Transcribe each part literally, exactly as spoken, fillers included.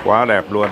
Quá đẹp luôn.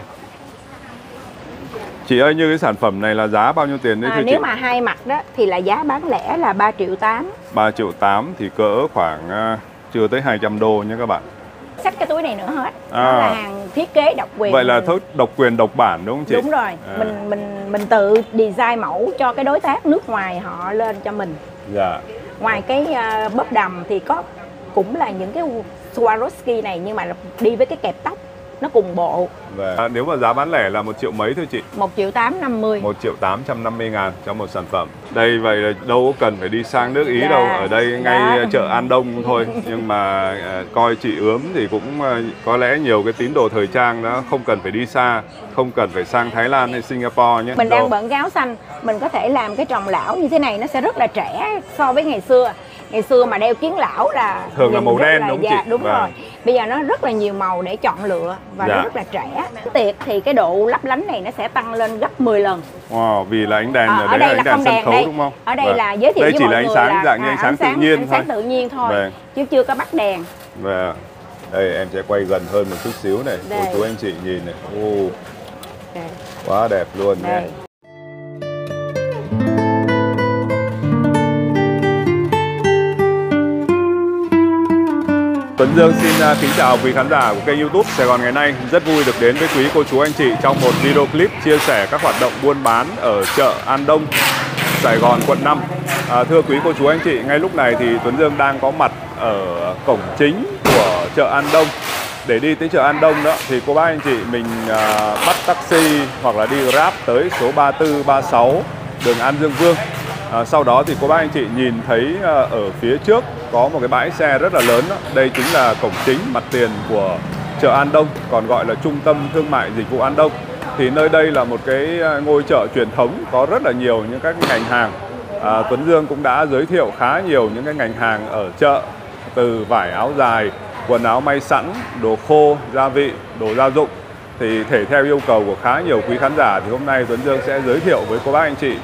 Chị ơi, như cái sản phẩm này là giá bao nhiêu tiền đấy à, thưa Nếu chị? mà hai mặt đó thì là giá bán lẻ là ba triệu tám. ba triệu tám thì cỡ khoảng uh, chưa tới hai trăm đô nha các bạn. Xách cái túi này nữa hết. À. Đó là hàng thiết kế độc quyền. Vậy là mình... thức độc quyền độc bản đúng không chị? Đúng rồi. À. Mình mình mình tự design mẫu cho cái đối tác nước ngoài họ lên cho mình. Dạ. Ngoài cái uh, bóp đầm thì có cũng là những cái Swarovski này, nhưng mà đi với cái kẹp tóc nó cùng bộ. Và à, nếu mà giá bán lẻ là một triệu mấy thưa chị? một triệu tám năm mươi. một triệu tám trăm năm mươi ngàn cho một sản phẩm. Đây vậy là đâu có cần phải đi sang nước Ý dạ. đâu, ở đây ngay dạ. chợ An Đông thôi. Nhưng mà à, coi chị ướm thì cũng à, có lẽ nhiều cái tín đồ thời trang đó không cần phải đi xa, không cần phải sang Thái Lan hay Singapore nhé. Mình đang bận cái áo xanh, mình có thể làm cái tròng lão như thế này, nó sẽ rất là trẻ so với ngày xưa. Ngày xưa mà đeo kiến lão là thường là màu đen là, đúng dạ, chị? Đúng vâng. rồi. Bây giờ nó rất là nhiều màu để chọn lựa và dạ. nó rất là trẻ. Tiệc thì cái độ lấp lánh này nó sẽ tăng lên gấp mười lần. Wow, vì là ánh đèn à, ở, ở đây là không đèn khấu, đây. Đúng không? Ở đây vâng. là giới thiệu đây với chỉ mọi là ánh người sáng là dạng như ánh à, sáng, sáng tự nhiên ánh thôi. sáng tự nhiên thôi. Vâng. Chứ chưa có bắt đèn. Vâng. Đây em sẽ quay gần hơn một chút xíu này. Cô chú anh chị nhìn này. Ô, quá đẹp luôn đây. Tuấn Dương xin kính chào quý khán giả của kênh YouTube Sài Gòn Ngày Nay. Rất vui được đến với quý cô chú anh chị trong một video clip chia sẻ các hoạt động buôn bán ở chợ An Đông, Sài Gòn, quận năm. À, thưa quý cô chú anh chị, ngay lúc này thì Tuấn Dương đang có mặt ở cổng chính của chợ An Đông. Để đi tới chợ An Đông đó thì cô bác anh chị mình à, bắt taxi hoặc là đi Grab tới số ba tư ba sáu đường An Dương Vương. À, sau đó thì cô bác anh chị nhìn thấy à, ở phía trước có một cái bãi xe rất là lớn đó. Đây chính là cổng chính mặt tiền của chợ An Đông, còn gọi là Trung tâm Thương mại Dịch vụ An Đông. Thì nơi đây là một cái ngôi chợ truyền thống, có rất là nhiều những các ngành hàng. à, Tuấn Dương cũng đã giới thiệu khá nhiều những cái ngành hàng ở chợ, từ vải áo dài, quần áo may sẵn, đồ khô, gia vị, đồ gia dụng. Thì thể theo yêu cầu của khá nhiều quý khán giả thì hôm nay Tuấn Dương sẽ giới thiệu với cô bác anh chị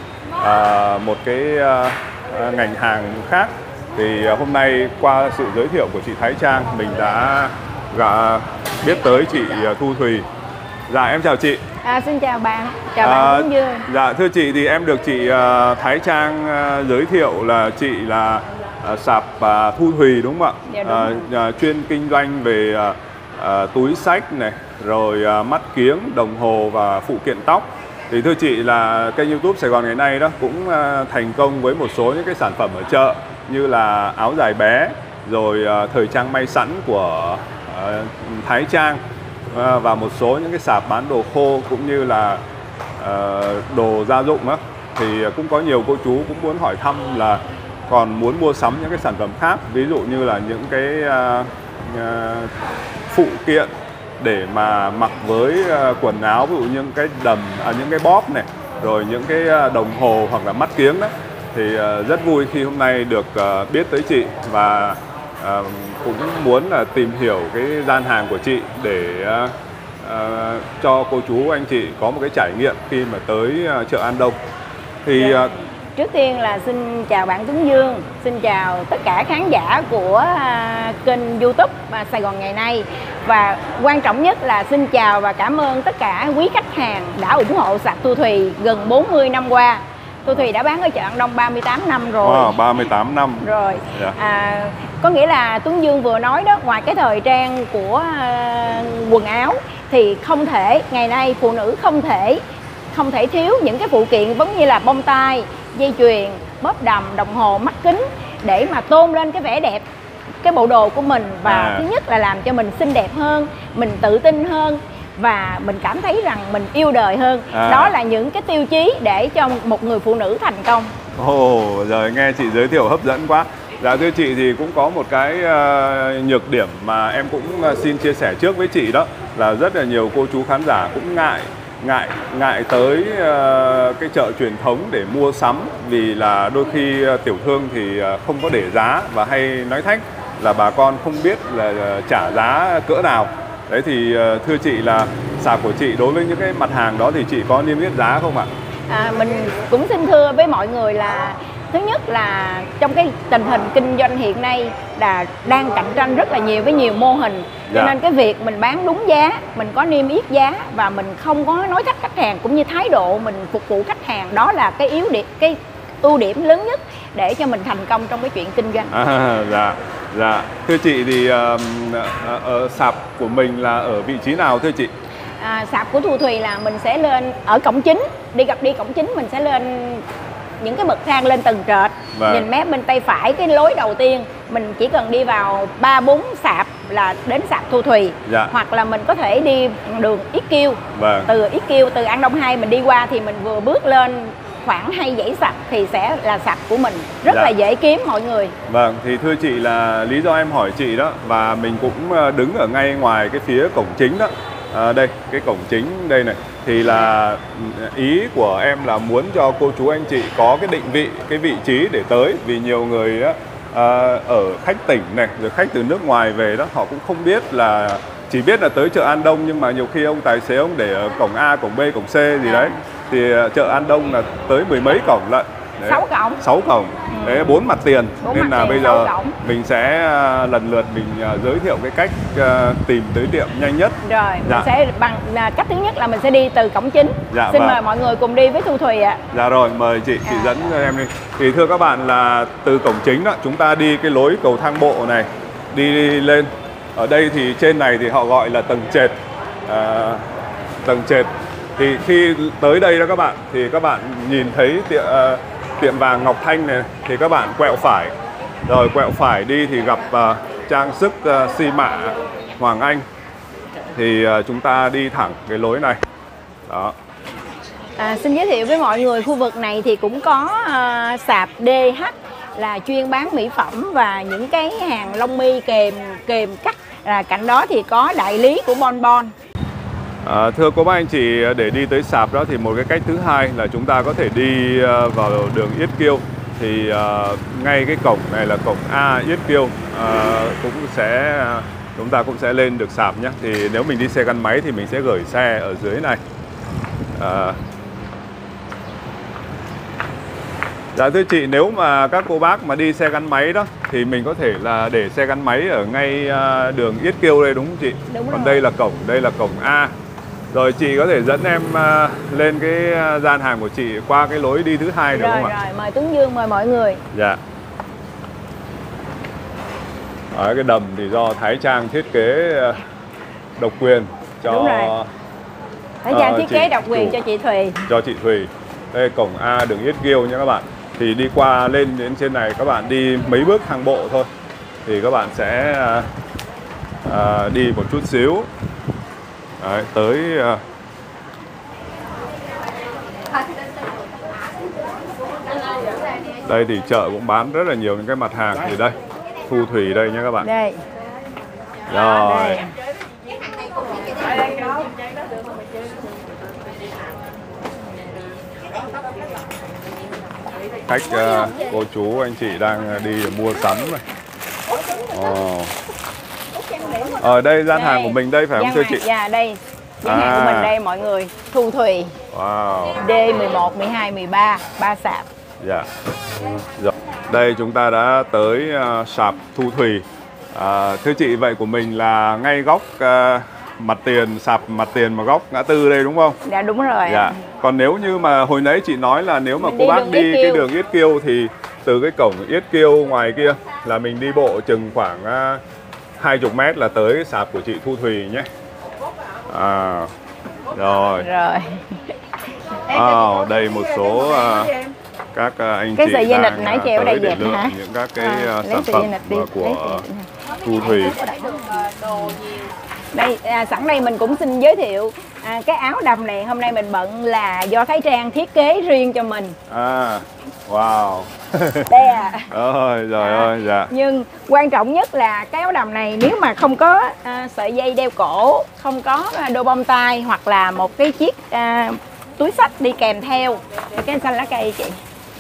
à, một cái à, ngành hàng khác. Thì hôm nay qua sự giới thiệu của chị Thái Trang, mình đã gạ biết tới chị Thu Thùy. Dạ em chào chị. À, xin chào bạn, chào à, bạn Tuấn Dương. Dạ thưa chị, thì em được chị uh, Thái Trang uh, giới thiệu là chị là uh, sạp uh, Thu Thùy đúng không ạ? Dạ, đúng uh, uh, chuyên kinh doanh về uh, uh, túi xách này, rồi uh, mắt kiếng, đồng hồ và phụ kiện tóc. Thì thưa chị là kênh YouTube Sài Gòn Ngày Nay đó cũng uh, thành công với một số những cái sản phẩm ở chợ, như là áo dài bé, rồi uh, thời trang may sẵn của uh, Thái Trang, uh, và một số những cái sạp bán đồ khô cũng như là uh, đồ gia dụng á. Thì cũng có nhiều cô chú cũng muốn hỏi thăm là còn muốn mua sắm những cái sản phẩm khác, ví dụ như là những cái uh, uh, phụ kiện để mà mặc với uh, quần áo, ví dụ những cái đầm, à, những cái bóp này, rồi những cái uh, đồng hồ hoặc là mắt kiếng đó. Thì uh, rất vui khi hôm nay được uh, biết tới chị, và uh, cũng muốn là uh, tìm hiểu cái gian hàng của chị để uh, uh, cho cô chú anh chị có một cái trải nghiệm khi mà tới uh, chợ An Đông. Thì uh, trước tiên là xin chào bạn Tuấn Dương, xin chào tất cả khán giả của uh, kênh YouTube và Sài Gòn Ngày Nay, và quan trọng nhất là xin chào và cảm ơn tất cả quý khách hàng đã ủng hộ sạp Thu Thùy gần bốn mươi năm qua. Thu Thùy đã bán ở chợ An Đông ba mươi tám năm rồi. Wow, ba mươi tám năm rồi. Yeah. À, có nghĩa là Tuấn Dương vừa nói đó, ngoài cái thời trang của uh, quần áo thì không thể, ngày nay phụ nữ không thể không thể thiếu những cái phụ kiện giống như là bông tai, dây chuyền, bóp đầm, đồng hồ, mắt kính, để mà tôn lên cái vẻ đẹp cái bộ đồ của mình. Và à. thứ nhất là làm cho mình xinh đẹp hơn, mình tự tin hơn, và mình cảm thấy rằng mình yêu đời hơn. à. Đó là những cái tiêu chí để cho một người phụ nữ thành công. Ồ, oh, rồi nghe chị giới thiệu hấp dẫn quá. Dạ thưa chị, thì cũng có một cái uh, nhược điểm mà em cũng uh, xin chia sẻ trước với chị, đó là rất là nhiều cô chú khán giả cũng ngại ngại ngại tới uh, cái chợ truyền thống để mua sắm, vì là đôi khi uh, tiểu thương thì uh, không có để giá và hay nói thách là bà con không biết là uh, trả giá cỡ nào. Đấy thì uh, thưa chị là sạp của chị đối với những cái mặt hàng đó thì chị có niêm yết giá không ạ? À, mình cũng xin thưa với mọi người là Thứ nhất là trong cái tình hình kinh doanh hiện nay là đang cạnh tranh rất là nhiều với nhiều mô hình, cho Dạ. nên cái việc mình bán đúng giá, mình có niêm yết giá và mình không có nói thách khách hàng, cũng như thái độ mình phục vụ khách hàng, đó là cái yếu điểm, cái ưu điểm lớn nhất để cho mình thành công trong cái chuyện kinh doanh. À, dạ, dạ. Thưa chị thì uh, ở sạp của mình là ở vị trí nào thưa chị? À, sạp của Thu Thùy là mình sẽ lên ở cổng chính, đi gặp đi cổng chính mình sẽ lên những cái bậc thang lên tầng trệt. Vâng. Nhìn mép bên tay phải cái lối đầu tiên, mình chỉ cần đi vào ba bốn sạp là đến sạp Thu Thùy. Dạ. Hoặc là mình có thể đi đường Yết Kiêu. Vâng. Từ Yết Kiêu, từ An Đông hai mình đi qua thì mình vừa bước lên khoảng hai dãy sạp thì sẽ là sạp của mình, rất Dạ. là dễ kiếm mọi người. Vâng, thì thưa chị là lý do em hỏi chị đó, và mình cũng đứng ở ngay ngoài cái phía cổng chính đó. À, đây, cái cổng chính đây này, thì là ý của em là muốn cho cô chú anh chị có cái định vị, cái vị trí để tới, vì nhiều người á, à, ở khách tỉnh này, rồi khách từ nước ngoài về đó, họ cũng không biết là, chỉ biết là tới chợ An Đông, nhưng mà nhiều khi ông tài xế ông để ở cổng A, cổng B, cổng C gì đấy, thì chợ An Đông là tới mười mấy cổng lận. Đấy, sáu cổng. sáu cổng. Ừ. Đấy, bốn mặt tiền. bốn Nên mặt là tiền, bây giờ cổng. mình sẽ uh, lần lượt mình uh, giới thiệu cái cách uh, tìm tới tiệm nhanh nhất. Rồi, dạ. mình sẽ bằng là cách thứ nhất là mình sẽ đi từ cổng chính. Dạ, Xin vâng. mời mọi người cùng đi với Thu Thùy ạ. Dạ rồi, mời chị, chị À. dẫn cho em đi. Thì thưa các bạn là từ cổng chính đó, chúng ta đi cái lối cầu thang bộ này, đi lên. Ở đây thì trên này thì họ gọi là tầng trệt. À, tầng trệt. Thì khi tới đây đó các bạn, thì các bạn nhìn thấy tiệm, uh, tiệm vàng Ngọc Thanh này, thì các bạn quẹo phải. Rồi quẹo phải đi thì gặp uh, trang sức uh, xi mạ Hoàng Anh. Thì uh, chúng ta đi thẳng cái lối này. Đó. À, xin giới thiệu với mọi người, khu vực này thì cũng có uh, sạp đê hát là chuyên bán mỹ phẩm và những cái hàng lông mi kèm kèm cắt. À, cạnh đó thì có đại lý của Bon Bon. À, thưa cô bác anh chị, để đi tới sạp đó thì một cái cách thứ hai là chúng ta có thể đi uh, vào đường Yết Kiêu. Thì uh, ngay cái cổng này là cổng A Yết Kiêu, uh, cũng sẽ uh, chúng ta cũng sẽ lên được sạp nhé. Thì nếu mình đi xe gắn máy thì mình sẽ gửi xe ở dưới này. Uh, Dạ thưa chị, nếu mà các cô bác mà đi xe gắn máy đó thì mình có thể là để xe gắn máy ở ngay uh, đường Yết Kiêu đây đúng không chị? Đúng Còn rồi. đây là cổng, đây là cổng A. Rồi chị có thể dẫn em uh, lên cái gian hàng của chị qua cái lối đi thứ hai được Rồi không rồi, ạ? mời Tuấn Dương, mời mọi người. Dạ. Đấy, cái đầm thì do Thái Trang thiết kế uh, độc quyền cho Đúng rồi. Thái Trang ờ, thiết kế chị độc quyền chủ. cho chị Thùy. cho chị Thùy. Đây cổng A đường Yết Kiêu nha các bạn. Thì đi qua lên đến trên này các bạn đi mấy bước thang bộ thôi thì các bạn sẽ à, à, đi một chút xíu. Đấy, tới à, đây thì chợ cũng bán rất là nhiều những cái mặt hàng. Thì đây Thu Thùy đây nha các bạn. Đây. Rồi. Đây. Khách uh, cô chú anh chị đang đi mua sắm này. Ồ. Ở đây gian hàng của mình đây phải không thưa chị? Dạ đây. Gian hàng À. của mình đây mọi người. Thu Thùy. Wow. D mười một, mười hai, mười ba, ba sạp. Dạ. Rồi. Đây chúng ta đã tới uh, sạp Thu Thùy. À, thưa chị, vậy của mình là ngay góc uh, mặt tiền, sạp mặt tiền mà góc ngã tư đây đúng không? Dạ đúng rồi. Dạ. Còn nếu như mà hồi nãy chị nói là nếu mà Mình cô đi bác đường đi Yết cái Kiêu. đường Yết Kiêu thì từ cái cổng Yết Kiêu ngoài kia là mình đi bộ chừng khoảng uh, hai mươi mét là tới sạp của chị Thu Thùy nhé. À, rồi. Rồi. À, đây một số uh, các uh, anh Cái chị sợi dây đang nịt nãy uh, treo ở đây tới để dẹp lựa hả? những các cái À, uh, lấy sản sợi phẩm dây nịt đi, uh, lấy của sợi dây Thu Thùy. Đây, à, sẵn đây mình cũng xin giới thiệu à, cái áo đầm này hôm nay mình bận là do Thái Trang thiết kế riêng cho mình. À, wow. Đây à. Ôi trời À, ơi, dạ. Nhưng quan trọng nhất là cái áo đầm này nếu mà không có à, sợi dây đeo cổ, không có à, đôi bông tai hoặc là một cái chiếc à, túi xách đi kèm theo thì cái xanh lá cây chị.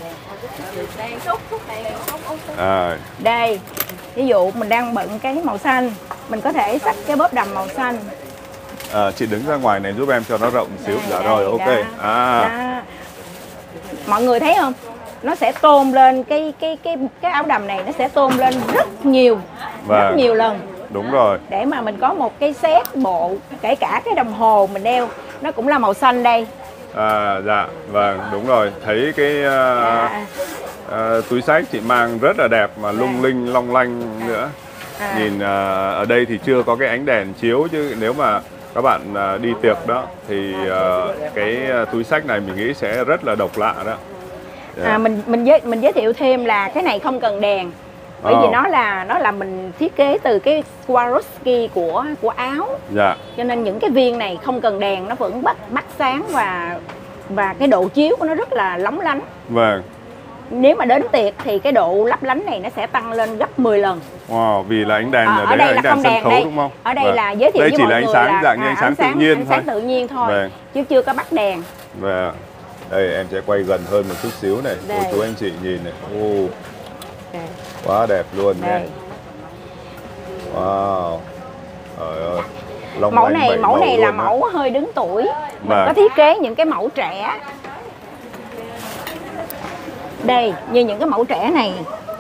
À, Đây, ví dụ mình đang bận cái màu xanh, mình có thể xách cái bóp đầm màu xanh. à, chị đứng ra ngoài này giúp em cho nó rộng một xíu. Đây, Dạ đây, rồi, ok. đó, À, đó. Mọi người thấy không? nó sẽ tôn lên cái cái cái cái áo đầm này, nó sẽ tôn lên rất nhiều, Vâng. rất nhiều lần. Đúng rồi. Để mà mình có một cái set bộ, kể cả cái đồng hồ mình đeo nó cũng là màu xanh đây. À, dạ, vâng, đúng rồi. Thấy cái uh, À. uh, túi xách chị mang rất là đẹp mà lung linh long lanh nữa. À. Nhìn uh, ở đây thì chưa có cái ánh đèn chiếu, chứ nếu mà các bạn uh, đi tiệc đó thì uh, cái uh, túi xách này mình nghĩ sẽ rất là độc lạ đó. Yeah. À, mình mình giới mình giới thiệu thêm là cái này không cần đèn, bởi Oh. vì nó là nó là mình thiết kế từ cái Swarovski của của áo. Dạ. Cho nên những cái viên này không cần đèn, nó vẫn bắt bắt sáng và và cái độ chiếu của nó rất là lóng lánh. Vâng. Nếu mà đến tiệc thì cái độ lấp lánh này nó sẽ tăng lên gấp mười lần. Wow, vì là ánh đèn À, ở, ở đấy đây là là ánh đèn không sân đèn khấu đây. đúng không? Ở đây Vâng. là giới thiệu đây với chỉ mọi là ánh người sáng là dạng như à, ánh sáng tự nhiên ánh thôi. sáng tự nhiên thôi. Vâng. Chứ chưa có bắt đèn. Và đây em sẽ quay gần hơn một chút xíu này. Đây. Cô chú anh chị nhìn này. Ô, Đây. quá đẹp luôn nha. Đây. Wow. Trời ơi. Long Mẫu lanh này bảy mẫu này là luôn á. mẫu hơi đứng tuổi. Mình Vâng. có thiết kế những cái mẫu trẻ. Đây, như những cái mẫu trẻ này.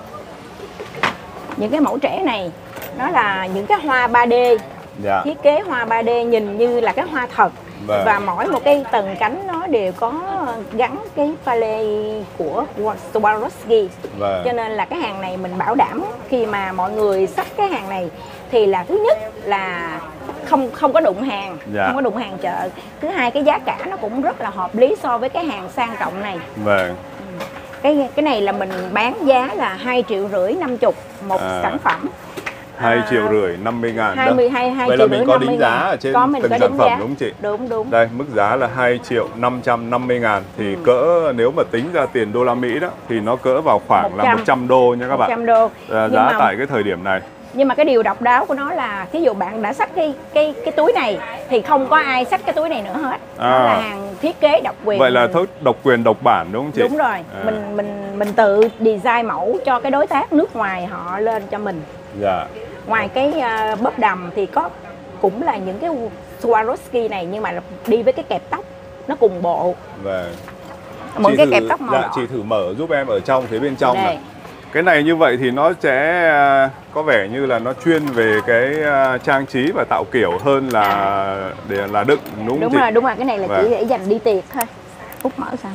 Những cái mẫu trẻ này nó là những cái hoa ba D. Dạ. Thiết kế hoa ba D nhìn như là cái hoa thật. Vâng. Và mỗi một cái tầng cánh nó đều có gắn cái pha lê của Swarovski. Vâng. Cho nên là cái hàng này mình bảo đảm khi mà mọi người xách cái hàng này thì là thứ nhất là không không có đụng hàng, Dạ. không có đụng hàng chợ. Thứ hai cái giá cả nó cũng rất là hợp lý so với cái hàng sang trọng này. Vâng. Cái cái này là mình bán giá là hai triệu rưỡi năm chục một À. sản phẩm. hai À, triệu rưỡi năm mươi ngàn hai mươi hai hai Vậy là triệu mình rưỡi có năm mươi đính giá ngàn. ở trên Có, mình từng có sản đính phẩm giá. đúng không chị? Đúng đúng. Đây, mức giá là hai triệu năm trăm năm mươi ngàn. Thì Ừ. cỡ nếu mà tính ra tiền đô la Mỹ đó thì nó cỡ vào khoảng một trăm. là một trăm đô nha các một trăm bạn. đô. À, Nhưng giá mà- tại cái thời điểm này. Nhưng mà cái điều độc đáo của nó là thí dụ bạn đã xách cái cái cái túi này thì không có ai xách cái túi này nữa hết. Nó À. là hàng thiết kế độc quyền. Vậy là thức độc quyền độc bản đúng không chị? Đúng rồi. À. Mình mình mình tự design mẫu cho cái đối tác nước ngoài họ lên cho mình. Dạ. Ngoài cái uh, bóp đầm thì có cũng là những cái Swarovski này nhưng mà đi với cái kẹp tóc nó cùng bộ. Vâng. Mỗi Chị cái thử- kẹp tóc màu dạ, đỏ. chị thử mở giúp em ở trong phía bên trong Đây. này. Cái này như vậy thì nó sẽ à, có vẻ như là nó chuyên về cái à, trang trí và tạo kiểu hơn là À. để là đựng đúng không Đúng chị? rồi, đúng rồi, cái này là Vâng. chỉ để dành đi tiệc thôi. Út mở sao?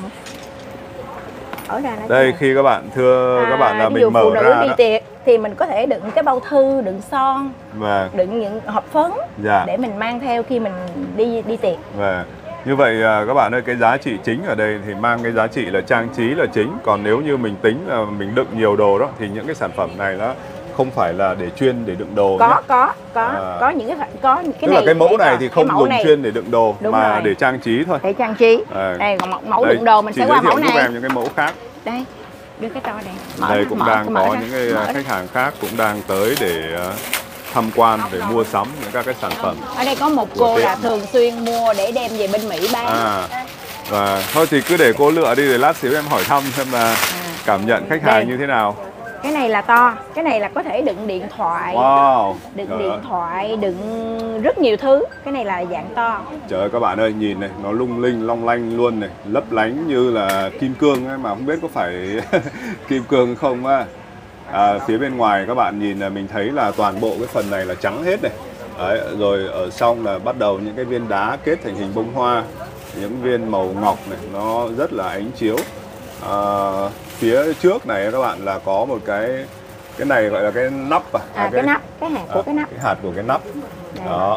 Ở ra nó Đây khi các bạn thưa các bạn là ví dụ mình mở phụ nữ ra đi đó. tiệc thì mình có thể đựng cái bao thư, đựng son, Vâng. đựng những hộp phấn Dạ. để mình mang theo khi mình đi đi tiệc. Vâng. Như vậy à, các bạn ơi, cái giá trị chính ở đây thì mang cái giá trị là trang trí là chính. Còn nếu như mình tính là mình đựng nhiều đồ đó thì những cái sản phẩm này nó không phải là để chuyên để đựng đồ Có nhé. có có À. có những cái phải- có những cái Tức này là cái mẫu để này cho- thì cái không mẫu dùng này chuyên để đựng đồ Đúng mà rồi. để trang trí thôi. để trang trí. À. Đây còn một mẫu Đây, đựng đồ mình chị sẽ giới qua thiệu mẫu giúp này. em những cái mẫu khác. Đây, đưa cái to đây. Mở Đây ra, cũng mở, đang mở có ra, những cái mở à, ra. khách hàng khác cũng đang tới để à, tham quan, để mua sắm những các cái sản phẩm. Ở đây có một của cô tiệm. là thường xuyên mua để đem về bên Mỹ bán. À, và thôi thì cứ để cô lựa đi, để lát xíu em hỏi thăm xem là cảm nhận khách hàng Đây. như thế nào. Cái này là to, cái này là có thể đựng điện thoại, Wow. đựng Trời điện ơi. thoại, đựng rất nhiều thứ. Cái này là dạng to. Trời ơi các bạn ơi, nhìn này, nó lung linh long lanh luôn này, lấp lánh như là kim cương ấy, mà không biết có phải kim cương không á. À, phía bên ngoài các bạn nhìn là mình thấy là toàn bộ cái phần này là trắng hết này. Đấy, rồi ở trong là bắt đầu những cái viên đá kết thành hình bông hoa, những viên màu ngọc này, nó rất là ánh chiếu. À, phía trước này các bạn là có một cái cái này gọi là cái nắp à? À, cái nắp, cái hạt của à, cái nắp. cái hạt của cái nắp. Đây. Đó.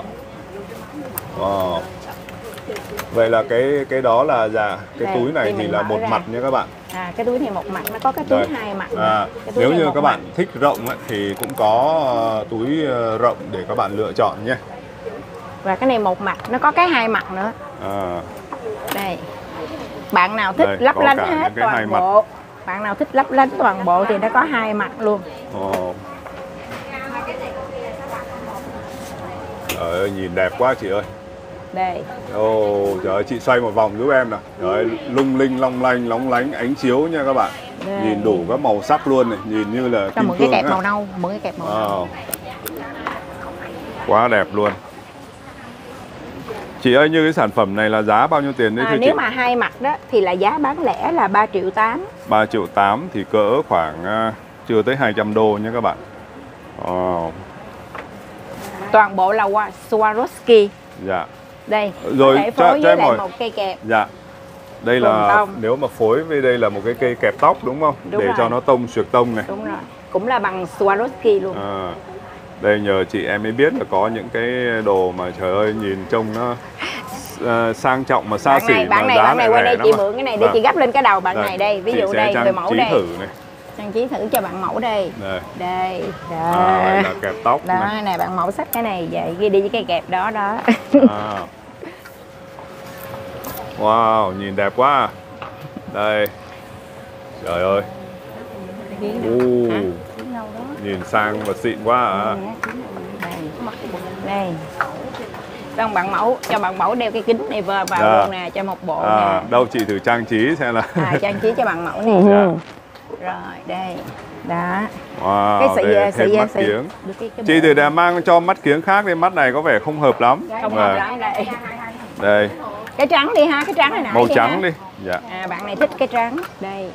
Wow. Vậy là cái cái đó là dạ cái Đây, túi này thì thì mình là mở một ra. mặt nha các bạn. À, cái túi này một mặt, nó có cái túi Đây. hai mặt. À, Cái túi nếu này như một các mặt. bạn thích rộng ấy, thì cũng có ờ, túi ờ, rộng để các bạn lựa chọn nhé. Và cái này một mặt, nó có cái hai mặt nữa. À, Đây. Bạn nào thích Đây, lấp có lánh cả hết những cái hai toàn mặt. bộ. Bạn nào thích lấp lánh toàn bộ thì nó có hai mặt luôn. ồ. Trời ơi, nhìn đẹp quá chị ơi. Đây. Ồ, trời ơi, chị xoay một vòng giúp em nào. Trời ơi, lung linh long lanh lóng lánh ánh chiếu nha các bạn. Đây. Nhìn đủ các màu sắc luôn này, nhìn như là Cho kim mượn cái cương kẹp á. màu nâu, mượn cái kẹp màu nâu. Wow. Quá đẹp luôn. Chị ơi, như cái sản phẩm này là giá bao nhiêu tiền đấy à, thưa nếu chị? mà hai mặt đó thì là giá bán lẻ là ba triệu tám. ba triệu tám thì cỡ khoảng uh, chưa tới hai trăm đô nha các bạn. Wow. Toàn bộ là Swarovski. Dạ. Đây, Rồi, có thể phối cho, với cho lại mọi... một cây kẹp. Dạ. Đây Vườn là tông. nếu mà phối với đây là một cái cây kẹp tóc đúng không? Đúng để rồi. cho nó tông xuyệt tông này. Đúng rồi. Cũng là bằng Swarovski luôn. À, đây nhờ chị em mới biết là có những cái đồ mà trời ơi nhìn trông nó uh, sang trọng mà xa xỉ. Bạn này, bạn mà này, giá bạn này lại qua đây rẻ chị lắm à. mượn cái này để Vâng. chị gấp lên cái đầu bạn Đây, này đây. Ví chị dụ sẽ đây, trang người mẫu trí đây. thử này. Trang trí thử cho bạn mẫu đây. Đây. Đây. Đó. À, đây là kẹp tóc Đó, này. này bạn mẫu xách cái này vậy ghi đi với cây kẹp đó đó. À. Wow, nhìn đẹp quá à. Đây. Trời ơi. Uh, nhìn sang và xịn quá à. Đây. Xong bạn mẫu cho bạn mẫu đeo cái kính này vào, vào Dạ. luôn nè, cho một bộ À, nè. đâu chị thử trang trí xem là. À, trang trí cho bạn mẫu này. Dạ. Rồi đây. Đó. Wow, Cái sợi đây sợi thêm mắt sợi- kiếng. được cái- cái Chị bộ- thì đã mang cho mắt kiếng khác thì mắt này có vẻ không hợp lắm. không Và hợp lắm đây. đây, Cái trắng đi ha, cái trắng này nãy màu đi trắng ha. đi. Dạ. À, bạn này thích cái trắng. Đây.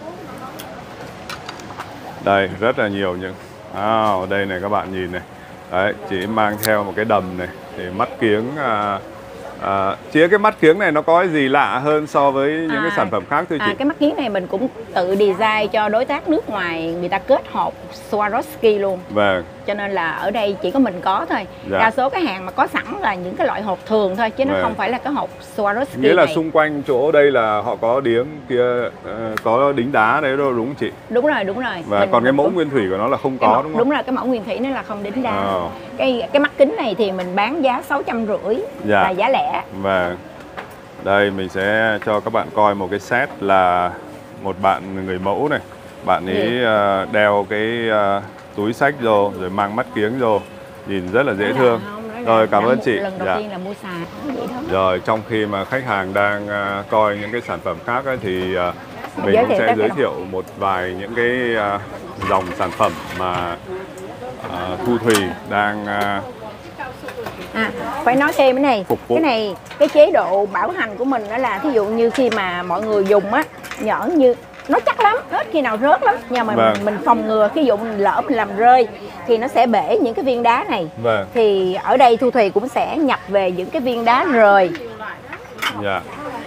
Đây, rất là nhiều những. À, đây này các bạn nhìn này. Đấy, chị mang theo một cái đầm này thì mắt kiếng à, à, chị cái mắt kiếng này nó có cái gì lạ hơn so với những À, cái sản phẩm khác thưa chị? À, cái mắt kiếng này mình cũng tự design cho đối tác nước ngoài, người ta kết hộp Swarovski luôn. Vâng. Cho nên là ở đây chỉ có mình có thôi. Dạ. Đa số cái hàng mà có sẵn là những cái loại hộp thường thôi, chứ nó Vâng. không phải là cái hộp Swarovski Nghĩa là này. xung quanh chỗ đây là họ có điếm kia ờ, có đính đá đấy đâu đúng không chị? Đúng rồi, đúng rồi. Và Mình- còn cái mình mẫu cũng- nguyên thủy của nó là không cái có mẫu- đúng không? Đúng rồi, cái mẫu nguyên thủy nó là không đính đá. À. Cái cái mắt kính này thì mình bán giá sáu trăm rưỡi Dạ. là giá lẻ. Và đây mình sẽ cho các bạn coi một cái set là một bạn người mẫu này, bạn ấy Ừ. ờ, đeo cái ờ, túi xách vô rồi mang mắt kiếng vô, nhìn rất là dễ Nói là thương. không, nói là Rồi cảm đã ơn một chị. lần đầu Dạ. tiên là mua xài vậy thôi. Rồi trong khi mà khách hàng đang ờ, coi những cái sản phẩm khác ấy, thì ờ, mình Giới cũng thiệu sẽ tới giới cái thiệu một vài những cái ờ, dòng sản phẩm mà ờ, Thu Thùy đang ờ, À, phải nói thêm cái này, Phục vụ. cái này cái chế độ bảo hành của mình đó là thí dụ như khi mà mọi người dùng á, nhỡn như nó chắc lắm, ít khi nào rớt lắm, nhưng mà Vâng. mình, mình phòng ngừa khi dụ mình lỡ mình làm rơi thì nó sẽ bể những cái viên đá này. Vâng. Thì ở đây Thu Thùy cũng sẽ nhập về những cái viên đá rời. Dạ.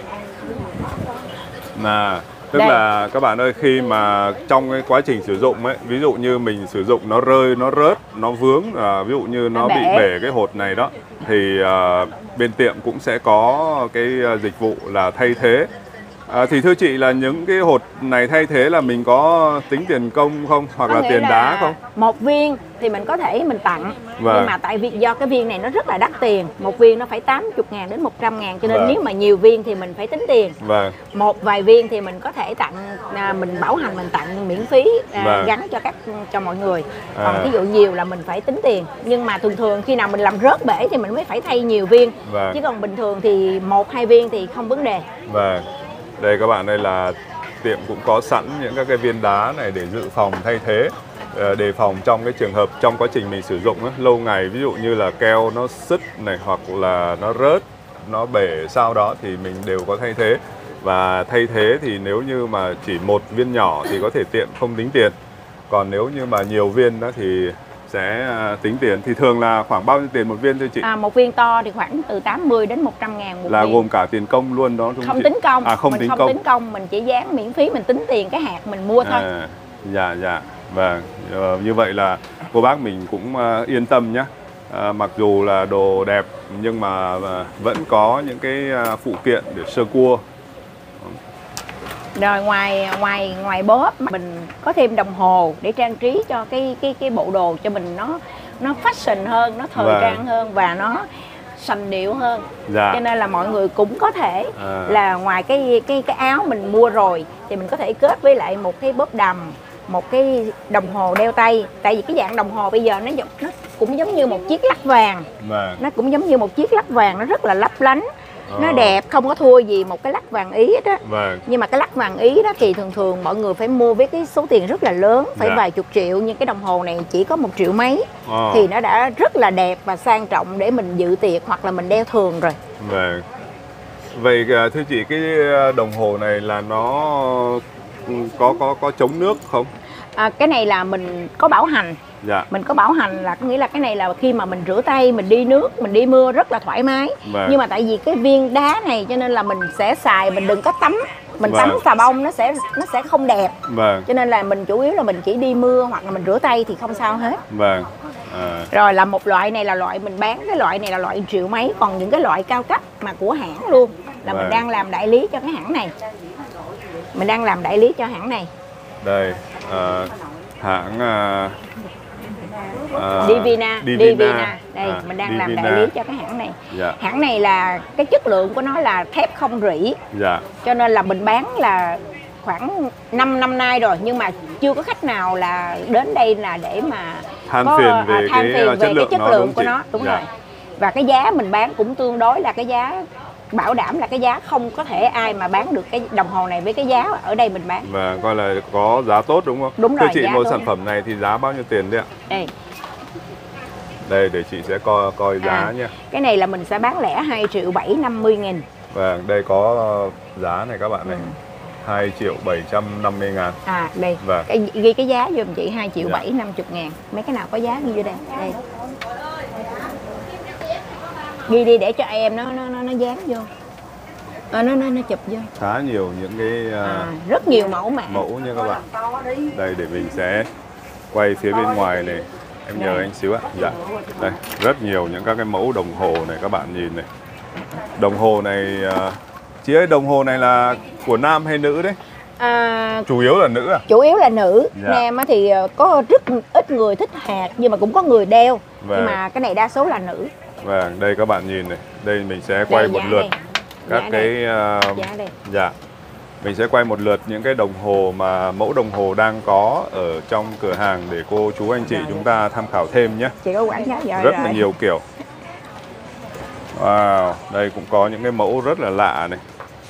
Mà tức Đây. là các bạn ơi, khi mà trong cái quá trình sử dụng ấy, ví dụ như mình sử dụng nó rơi, nó rớt, nó vướng, à, ví dụ như nó, Nó bị bể. bể cái hột này đó, thì à, bên tiệm cũng sẽ có cái à, dịch vụ là thay thế. À, thì thưa chị là những cái hột này thay thế là mình có tính tiền công không, hoặc Có là nghĩa tiền là đá không? một viên thì mình có thể mình tặng, Vâng. nhưng mà tại vì do cái viên này nó rất là đắt tiền, một viên nó phải tám mươi ngàn đến một trăm ngàn, cho nên Vâng. nếu mà nhiều viên thì mình phải tính tiền. Vâng. Một vài viên thì mình có thể tặng, à, mình bảo hành mình tặng miễn phí, à, Vâng. gắn cho các cho mọi người. Còn À. ví dụ nhiều là mình phải tính tiền, nhưng mà thường thường khi nào mình làm rớt bể thì mình mới phải thay nhiều viên. Vâng. Chứ còn bình thường thì một hai viên thì không vấn đề. Vâng. Đây các bạn, đây là tiệm cũng có sẵn những các cái viên đá này để dự phòng thay thế, ờ, đề phòng trong cái trường hợp trong quá trình mình sử dụng ấy, lâu ngày, ví dụ như là keo nó sứt này, hoặc là nó rớt, nó bể sau đó thì mình đều có thay thế. Và thay thế thì nếu như mà chỉ một viên nhỏ thì có thể tiệm không tính tiền, còn nếu như mà nhiều viên đó thì sẽ à, tính tiền. Thì thường là khoảng bao nhiêu tiền một viên thưa chị? À, một viên to thì khoảng từ tám mươi đến một trăm ngàn một Là viên. gồm cả tiền công luôn đó đúng không Không chị? tính công, À không mình tính không công. tính công, mình chỉ dán miễn phí, mình tính tiền cái hạt mình mua thôi. À, dạ dạ, vâng. Ờ, như vậy là cô bác mình cũng uh, yên tâm nhé. Uh, mặc dù là đồ đẹp nhưng mà uh, vẫn có những cái uh, phụ kiện để sơ cua. Rồi ngoài ngoài ngoài bóp mình có thêm đồng hồ để trang trí cho cái cái cái bộ đồ cho mình, nó nó fashion hơn, nó thời Vâng. trang hơn và nó sành điệu hơn. Dạ. Cho nên là mọi người cũng có thể À. là ngoài cái cái cái áo mình mua rồi thì mình có thể kết với lại một cái bóp đầm, một cái đồng hồ đeo tay. Tại vì cái dạng đồng hồ bây giờ nó nó cũng giống như một chiếc lắc vàng, Vâng. nó cũng giống như một chiếc lắc vàng, nó rất là lấp lánh. Oh. Nó đẹp, không có thua gì một cái lắc vàng Ý hết á. Vâng. Nhưng mà cái lắc vàng Ý đó thì thường thường mọi người phải mua với cái số tiền rất là lớn, phải dạ. vài chục triệu. Nhưng cái đồng hồ này chỉ có một triệu mấy. Oh. Thì nó đã rất là đẹp và sang trọng để mình dự tiệc hoặc là mình đeo thường rồi. Vâng. Vậy thưa chị, cái đồng hồ này là nó có có có chống nước không? À, cái này là mình có bảo hành. Dạ. Mình có bảo hành là có nghĩa là cái này là khi mà mình rửa tay, mình đi nước, mình đi mưa rất là thoải mái. Vâng. Nhưng mà tại vì cái viên đá này cho nên là mình sẽ xài, mình đừng có tắm. Mình vâng. tắm xà bông nó sẽ nó sẽ không đẹp. Vâng. Cho nên là mình chủ yếu là mình chỉ đi mưa hoặc là mình rửa tay thì không sao hết. Vâng. À. Rồi là một loại này là loại mình bán, cái loại này là loại triệu mấy. Còn những cái loại cao cấp mà của hãng luôn là vâng. mình đang làm đại lý cho cái hãng này. Mình đang làm đại lý cho hãng này. Đây, à, hãng à, à, Divina, Divina. Divina. Đây, à, mình đang Divina. làm đại lý cho cái hãng này. Dạ. Hãng này là cái chất lượng của nó là thép không rỉ. Dạ. Cho nên là mình bán là khoảng năm năm nay rồi nhưng mà chưa có khách nào là đến đây là để mà than có, phiền về, à, than cái, phiền về chất cái chất nó, lượng đúng của chị? nó, đúng dạ. rồi. Và cái giá mình bán cũng tương đối là cái giá bảo đảm là cái giá không có thể ai mà bán được cái đồng hồ này với cái giá ở đây mình bán. Và coi là có giá tốt đúng không? Đúng Thưa rồi. chị, một tốt. sản phẩm này thì giá bao nhiêu tiền đấy ạ? Đây. Đây để chị sẽ coi coi giá à, nha. Cái này là mình sẽ bán lẻ hai triệu bảy năm mươi nghìn. Vâng, đây có giá này các bạn này. Ừ. hai triệu bảy trăm năm mươi ngàn. À đây. Vâng. Cái, ghi cái giá giùm chị hai triệu bảy năm mươi ngàn. Mấy cái nào có giá ghi vô đây. Đây. Ghi đi để cho em nó nó nó, nó dán vô. À, nó, nó nó chụp vô. Khá nhiều những cái uh, à, rất nhiều mẫu mã. Mẫu nha các bạn. Đây để mình sẽ quay phía bên ngoài này. Em nhờ anh xíu ạ. Dạ. Đây, rất nhiều những các cái mẫu đồng hồ này các bạn nhìn này. Đồng hồ này uh, chị ơi, đồng hồ này là của nam hay nữ đấy? À, chủ yếu là nữ à? Chủ yếu là nữ. Dạ. Nam thì có rất ít người thích hạt nhưng mà cũng có người đeo. Vâng. Nhưng mà cái này đa số là nữ. Vâng, đây các bạn nhìn này. Đây mình sẽ quay đây, một lượt đây. Các giá cái uh, giá đây. Dạ. Mình sẽ quay một lượt những cái đồng hồ mà mẫu đồng hồ đang có ở trong cửa hàng để cô chú anh chị rồi. Chúng ta tham khảo thêm nhé. Chị có quảng cáo giỏi rất rồi. là nhiều kiểu. Wow, đây cũng có những cái mẫu rất là lạ này.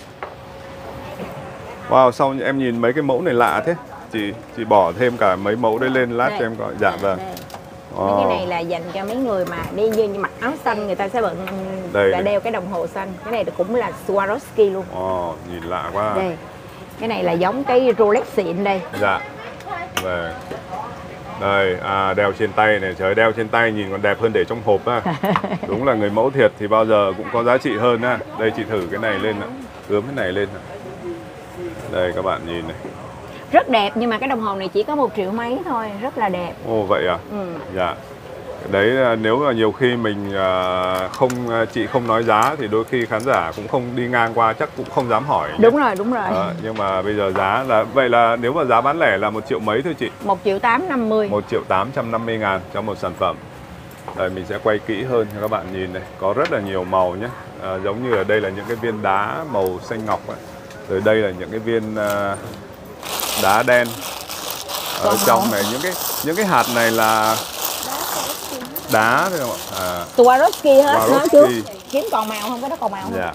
Wow, sao em nhìn mấy cái mẫu này lạ thế? Chị chị bỏ thêm cả mấy mẫu đấy lên lát đây. Cho em coi. Dạ vâng. Wow. Mấy cái này là dành cho mấy người mà đi như mặc áo xanh, người ta sẽ bận đây, là đeo cái đồng hồ xanh. Cái này cũng là Swarovski luôn. Ồ, nhìn lạ quá. Đây. Cái này là giống cái Rolex xịn đây. Dạ. Về. Đây, à, đeo trên tay này, trời, đeo trên tay nhìn còn đẹp hơn để trong hộp á. Đúng là người mẫu thiệt thì bao giờ cũng có giá trị hơn á. Đây chị thử cái này lên ạ. Ướm cái này lên ạ. Đây các bạn nhìn này. Rất đẹp nhưng mà cái đồng hồ này chỉ có một triệu mấy thôi, rất là đẹp. Ồ vậy à? Ừ. Dạ. Đấy, nếu mà nhiều khi mình không chị không nói giá thì đôi khi khán giả cũng không đi ngang qua chắc cũng không dám hỏi. Đúng nhé. Rồi, đúng rồi. À, nhưng mà bây giờ giá là vậy, là nếu mà giá bán lẻ là một triệu mấy thôi chị? một triệu tám trăm năm mươi. một triệu tám trăm năm mươi ngàn cho một sản phẩm. Đây mình sẽ quay kỹ hơn cho các bạn nhìn này, có rất là nhiều màu nhé. À, giống như ở đây là những cái viên đá màu xanh ngọc ấy. Rồi đây là những cái viên uh, đá đen. Ở trong này những cái những cái hạt này là đá thôi không ạ? À, Swarovski hết Swarovski. Nó chứ. Kiếm còn màu không? Cái đó còn màu không? Dạ.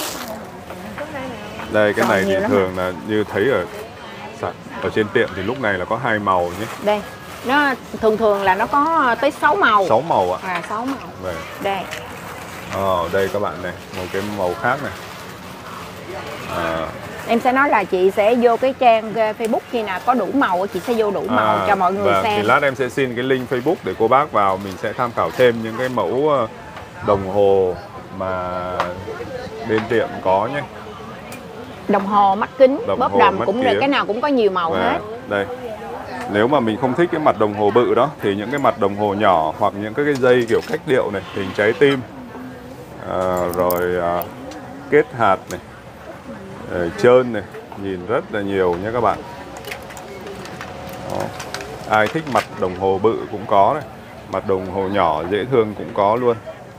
Đây cái còn này thì thường mà. Là như thấy ở ở trên tiệm thì lúc này là có hai màu nhé. Đây. Nó thường thường là nó có tới sáu màu. sáu màu ạ. À sáu màu. Đây. Đây. Ờ, đây các bạn này, một cái màu khác này. À. Em sẽ nói là chị sẽ vô cái trang Facebook khi nào có đủ màu chị sẽ vô đủ màu à, cho mọi người vâng. xem. Thì lát em sẽ xin cái link Facebook để cô bác vào, mình sẽ tham khảo thêm những cái mẫu đồng hồ mà bên tiệm có nhé. Đồng hồ mắt kính, đồng bóp hồ đầm cũng được, cái nào cũng có nhiều màu và hết. Đây. Nếu mà mình không thích cái mặt đồng hồ bự đó thì những cái mặt đồng hồ nhỏ hoặc những cái dây kiểu cách điệu này, hình trái tim, à, rồi à, kết hạt này, rồi trơn này, nhìn rất là nhiều nhé các bạn. Đó. Ai thích mặt đồng hồ bự cũng có này, mặt đồng hồ nhỏ dễ thương cũng có luôn.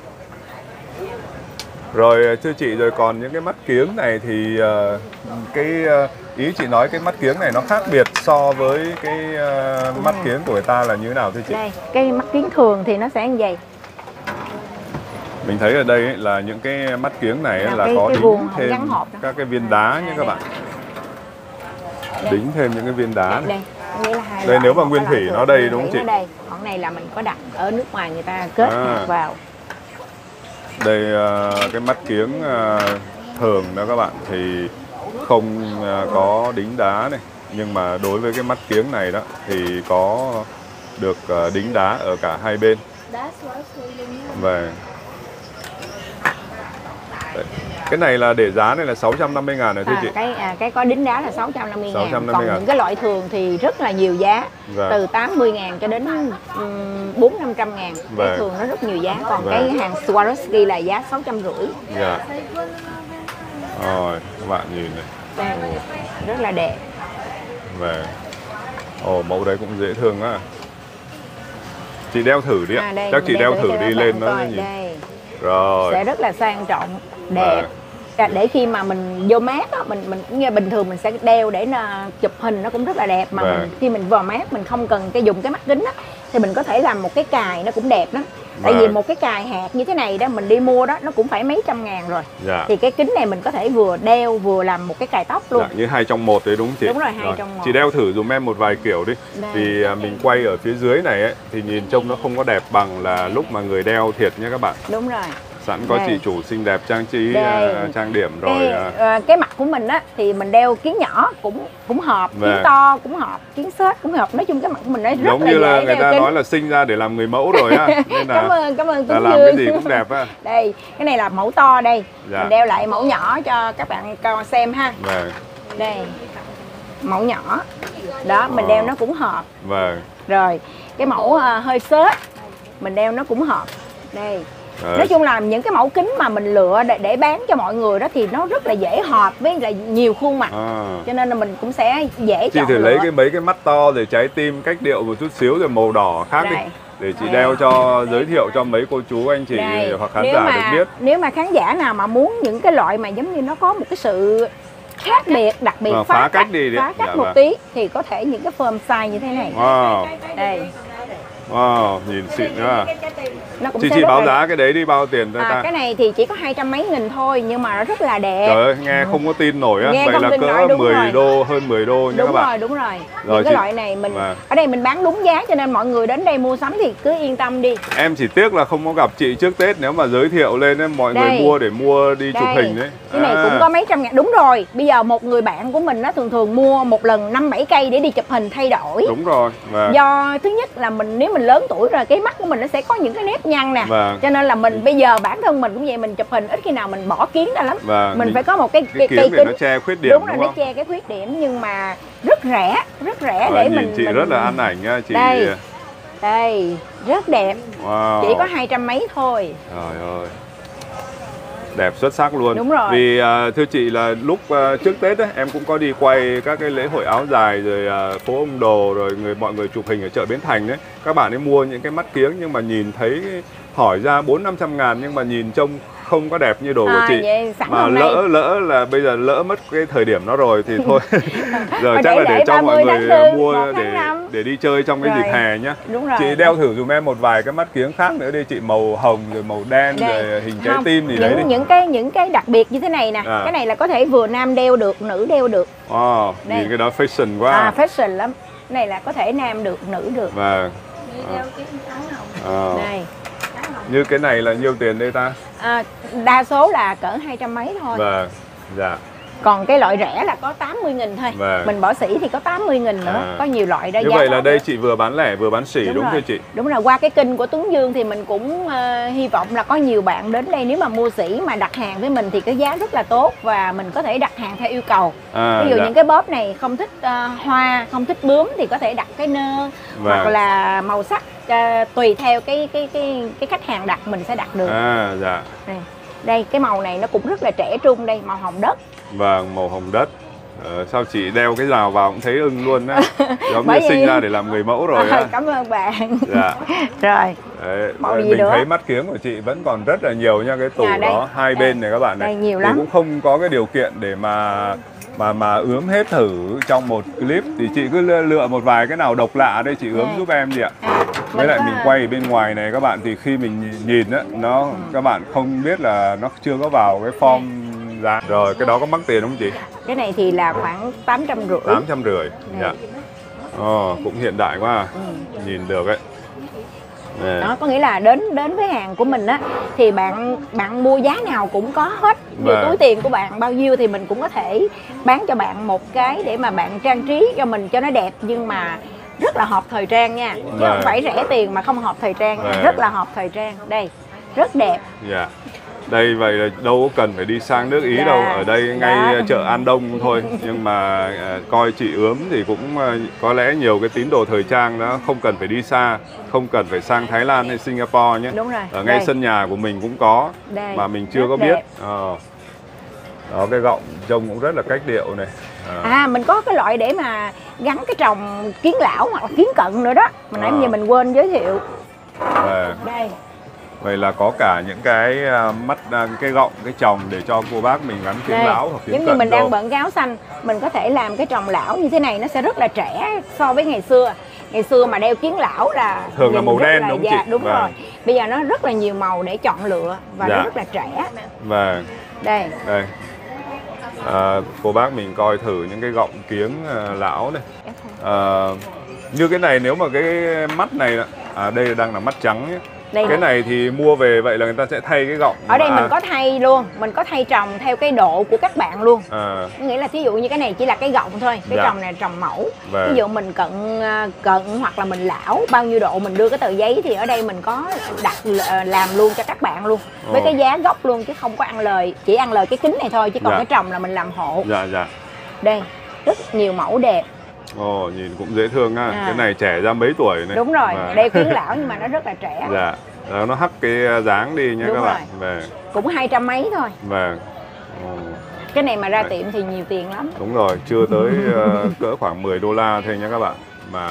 Rồi thưa chị, rồi còn những cái mắt kiếng này thì uh, cái uh, ý chị nói cái mắt kiếng này nó khác biệt so với cái uh, mắt kiếng của người ta là như thế nào thưa chị? Đây, cái mắt kiếng thường thì nó sẽ như vậy. Mình thấy ở đây ấy, là những cái mắt kiếng này ấy, là cái, có cái đính thêm gắn hộp các cái viên đá nhé các bạn. Đính thêm những cái viên đá này. Đây, là hai đây nếu mà một nguyên thủy nó đây đúng không chị? Ở đây, còn này là mình có đặt ở nước ngoài người ta kết à. hạt vào. Đây cái mắt kiếng thường đó các bạn thì không có đính đá này, nhưng mà đối với cái mắt kiếng này đó thì có được đính đá ở cả hai bên. Và đấy. Cái này là để giá này là sáu trăm năm mươi ngàn rồi thưa à, chị. Cái à, cái có đính đá là sáu trăm năm mươi ngàn. Còn ngàn. những cái loại thường thì rất là nhiều giá. Và từ tám mươi ngàn cho đến bốn năm trăm ngàn. Và cái thường nó rất nhiều giá. Còn và cái hàng Swarovski là giá sáu trăm rưỡi. Dạ. Rồi các bạn nhìn này. Đây, rất là đẹp. Và ồ, mẫu đấy cũng dễ thương á. Chị đeo thử đi ạ. À, chắc chị đeo, đeo thử đi lên nó nhìn. Đây. Rồi. Sẽ rất là sang trọng, đẹp. À. Để khi mà mình vô mát á, mình mình nghe bình thường mình sẽ đeo để chụp hình nó cũng rất là đẹp, mà mình, khi mình vào mát mình không cần cái dùng cái mắt kính á, thì mình có thể làm một cái cài nó cũng đẹp lắm. Tại vì một cái cài hạt như thế này đó mình đi mua đó nó cũng phải mấy trăm ngàn rồi. Dạ. Thì cái kính này mình có thể vừa đeo vừa làm một cái cài tóc luôn. Dạ, như hai trong một đấy đúng không chị? Đúng rồi, hai rồi. trong một. Chị đeo thử dùm em một vài kiểu đi. Đây. Vì mình quay ở phía dưới này ấy, thì nhìn trông nó không có đẹp bằng là lúc mà người đeo thiệt nha các bạn. Đúng rồi. Sẵn có đây. Chị chủ xinh đẹp trang trí uh, trang điểm rồi. Cái, uh, cái mặt của mình á thì mình đeo kiến nhỏ cũng cũng hợp, kiến to cũng hợp, kiến xếch cũng hợp. Nói chung cái mặt của mình nó rất giống là như là dễ người ta kính. Nói là sinh ra để làm người mẫu rồi á. Nên là cảm ơn cảm ơn Tuấn làm Dương. cái gì cũng đẹp á. Đây, cái này là mẫu to đây. Dạ. Mình đeo lại mẫu nhỏ cho các bạn coi xem ha. Vâng. Đây. Mẫu nhỏ. Đó, mình à. đeo nó cũng hợp. Vâng. Rồi, cái mẫu uh, hơi xếch mình đeo nó cũng hợp. Đây. Đấy. Nói chung là những cái mẫu kính mà mình lựa để, để bán cho mọi người đó thì nó rất là dễ hợp với là nhiều khuôn mặt. À. Cho nên là mình cũng sẽ dễ chị chọn thử lựa. Lấy cái mấy cái mắt to rồi trái tim cách điệu một chút xíu rồi màu đỏ khác đây. Đi để chị Đây. đeo cho giới thiệu cho mấy cô chú anh chị Đây. hoặc khán nếu giả mà, được biết. Nếu mà khán giả nào mà muốn những cái loại mà giống như nó có một cái sự khác biệt, đặc biệt à, phá, phá cách, cách đi phá cách dạ, một vâng. tí thì có thể những cái form size như thế này. Wow. Đây. Wow, nhìn xịn quá. Nó chị chị báo giá cái đấy đi, bao tiền à, ta? Cái này thì chỉ có hai trăm mấy nghìn thôi nhưng mà nó rất là đẹp. Trời ơi, nghe không có tin nổi á. Nghe Vậy là cỡ mười rồi. đô, hơn mười đô nha đúng các bạn. Rồi, đúng rồi, rồi những cái chị... loại này mình à. ở đây mình bán đúng giá cho nên mọi người đến đây mua sắm thì cứ yên tâm đi. Em chỉ tiếc là không có gặp chị trước Tết, nếu mà giới thiệu lên ấy, mọi đây. người mua để mua đi đây. chụp hình đấy. Cái này à. cũng có mấy trăm ngàn. Đúng rồi, bây giờ một người bạn của mình nó thường thường mua một lần năm bảy cây để đi chụp hình thay đổi. Đúng rồi. Và... do thứ nhất là mình nếu mình lớn tuổi rồi cái mắt của mình nó sẽ có những cái nếp nhăn nè. Và... cho nên là mình bây giờ bản thân mình cũng vậy, mình chụp hình ít khi nào mình bỏ kiến ra lắm. Và... mình phải có một cái, cái cái cây kính nó che khuyết điểm. Đúng rồi, đúng nó che cái khuyết điểm nhưng mà rất rẻ, rất rẻ và để nhìn mình chị mình... rất là ăn ảnh nha chị. Đây. Đây, rất đẹp. Wow. Chỉ có hai trăm mấy thôi. Trời ơi. Đẹp xuất sắc luôn. Đúng rồi. Vì uh, thưa chị là lúc uh, trước Tết ấy, em cũng có đi quay các cái lễ hội áo dài rồi uh, phố ông Đồ rồi người mọi người chụp hình ở chợ Bến Thành đấy. Các bạn ấy mua những cái mắt kiếng nhưng mà nhìn thấy hỏi ra bốn năm trăm ngàn nhưng mà nhìn trông không có đẹp như đồ à, của chị. Vậy, mà lỡ nay... lỡ là bây giờ lỡ mất cái thời điểm nó rồi thì thôi. Giờ chắc là để, để cho mọi người tư, mua để để đi chơi trong cái rồi. dịp hè nhá. Đúng rồi. Chị đeo thử dùm em một vài cái mắt kiếng khác nữa đi chị, màu hồng rồi màu đen đây. Rồi hình trái không. tim gì những, đấy đi. Những cái những cái đặc biệt như thế này nè, à. cái này là có thể vừa nam đeo được, nữ đeo được. Wow, nhìn cái đó fashion quá. À, fashion lắm. Cái này là có thể nam được, nữ được. Vâng. À. À. Đây. Như cái này là nhiêu tiền đây ta? À, đa số là cỡ hai trăm mấy thôi. Vâng, dạ. Còn cái loại rẻ là có tám mươi nghìn thôi. Vâng. Mình bỏ sỉ thì có tám mươi nghìn nữa. À. Có nhiều loại đó. Như vậy là đây nữa. Chị vừa bán lẻ vừa bán sỉ đúng, đúng không chị? Đúng rồi, qua cái kênh của Tuấn Dương thì mình cũng uh, hy vọng là có nhiều bạn đến đây nếu mà mua sỉ mà đặt hàng với mình thì cái giá rất là tốt và mình có thể đặt hàng theo yêu cầu. À, ví dụ dạ. những cái bóp này không thích uh, hoa, không thích bướm thì có thể đặt cái nơ vâng. hoặc là màu sắc uh, tùy theo cái cái cái cái khách hàng đặt mình sẽ đặt được. À dạ. Đây, đây cái màu này nó cũng rất là trẻ trung đây, màu hồng đất. Vâng, màu hồng đất. Ờ, sao chị đeo cái rào vào cũng thấy ưng luôn á. Giống như sinh ra để làm người mẫu rồi á. Cảm ơn bạn. Dạ. Rồi. Đấy, mình nữa? thấy mắt kiếng của chị vẫn còn rất là nhiều nha, cái tủ à, đó hai đây. bên này các bạn này. Đây, nhiều thì lắm. cũng không có cái điều kiện để mà mà mà ướm hết thử trong một clip thì chị cứ lựa một vài cái nào độc lạ đây chị ướm đây. giúp em gì ạ. À, Với lại có... mình quay bên ngoài này các bạn, thì khi mình nhìn á, nó ừ. các bạn không biết là nó chưa có vào cái form giá. Rồi cái đó có mắc tiền không chị? Cái này thì là khoảng tám trăm rưỡi. tám trăm rưỡi. Dạ. Ồ, cũng hiện đại quá à. ừ. Nhìn được ấy. Nè. Đó có nghĩa là đến đến với hàng của mình á thì bạn bạn mua giá nào cũng có hết. Vì túi tiền của bạn bao nhiêu thì mình cũng có thể bán cho bạn một cái để mà bạn trang trí cho mình cho nó đẹp, nhưng mà rất là hợp thời trang nha, chứ Vâng. không phải rẻ tiền mà không hợp thời trang nha. Rất là hợp thời trang. Đây rất đẹp. Dạ. Đây vậy là đâu có cần phải đi sang nước Ý dạ. đâu, ở đây ngay dạ. chợ An Đông thôi. Nhưng mà à, coi chị Ướm thì cũng à, có lẽ nhiều cái tín đồ thời trang đó không cần phải đi xa, không cần phải sang Thái Lan hay Singapore nhé. Đúng rồi. Ở ngay đây. sân nhà của mình cũng có, đây. mà mình chưa rất có đẹp. biết. À. Đó, cái gọng trông cũng rất là cách điệu này. À. à mình có cái loại để mà gắn cái tròng kiến lão hoặc là kiến cận nữa đó, mà nãy à. giờ mình quên giới thiệu. À. Đây. Vậy là có cả những cái mắt, cái gọng, cái chồng để cho cô bác mình gắn kiến lão hoặc kiến giống cận. như mình đang bận cái áo xanh, mình có thể làm cái tròng lão như thế này, nó sẽ rất là trẻ so với ngày xưa. Ngày xưa mà đeo kiến lão là thường là màu đen, là đúng dạ, chị? Đúng vâng. rồi. Bây giờ nó rất là nhiều màu để chọn lựa và dạ. nó rất là trẻ. Vâng. Đây. Đây. À, cô bác mình coi thử những cái gọng kiếng uh, lão này. À, như cái này nếu mà cái mắt này, à đây đang là mắt trắng nhé. Đây cái này. này thì mua về vậy là người ta sẽ thay cái gọng. Ở đây mà... mình có thay luôn, mình có thay tròng theo cái độ của các bạn luôn. À. Nghĩa là thí dụ như cái này chỉ là cái gọng thôi, cái dạ. tròng này tròng mẫu. Vâng. Ví dụ mình cận cận hoặc là mình lão bao nhiêu độ mình đưa cái tờ giấy thì ở đây mình có đặt làm luôn cho các bạn luôn. Ồ. Với cái giá gốc luôn chứ không có ăn lời, chỉ ăn lời cái kính này thôi chứ còn dạ. cái tròng là mình làm hộ. Dạ dạ. Đây, rất nhiều mẫu đẹp. Ồ, nhìn cũng dễ thương ha. À. Cái này trẻ ra mấy tuổi này. Đúng rồi, và... đeo kiến lão nhưng mà nó rất là trẻ. Dạ. Đó, nó hắt cái dáng đi nha. Đúng các bạn. Về. Cũng hai trăm mấy thôi. Vâng. Cái này mà ra Đấy. tiệm thì nhiều tiền lắm. Đúng rồi, chưa tới uh, cỡ khoảng mười đô la thôi nha các bạn. Mà